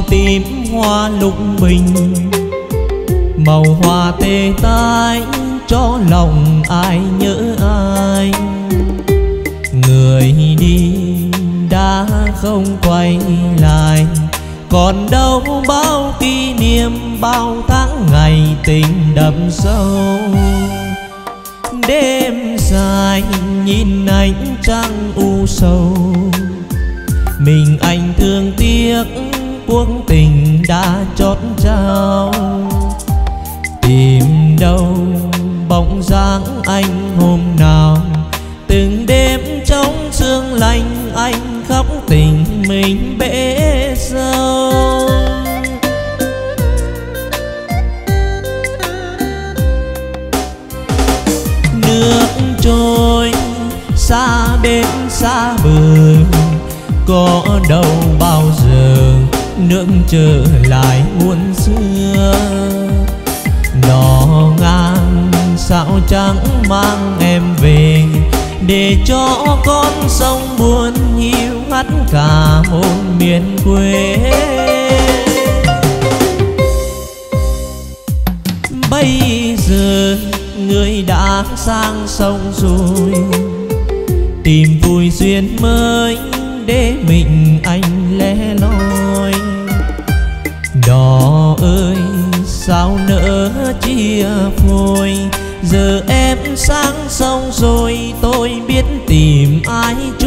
tím hoa lục bình, màu hoa tê tái cho lòng ai nhớ ai. Người đi đã không quay lại, còn đâu bao kỷ niệm bao tháng ngày tình đậm sâu. Đêm dài nhìn ánh trăng u sầu, mình anh thương tiếc cuộc tình đã chót trao. Tìm đâu bóng dáng anh hôm nào, từng đêm trong sương lạnh anh khóc tình mình bể sâu. Nước trôi xa bên xa bờ, có đâu bao giờ nước trở lại muôn xưa. Đò ngang sao chẳng mang em về, để cho con sông buồn hiu hắt cả một miền quê. Bây giờ người đã sang sông rồi, tìm vui duyên mới để mình anh lẻ loi. Đò ơi sao nỡ chia phôi, giờ em sang sông rồi tôi biết tìm ai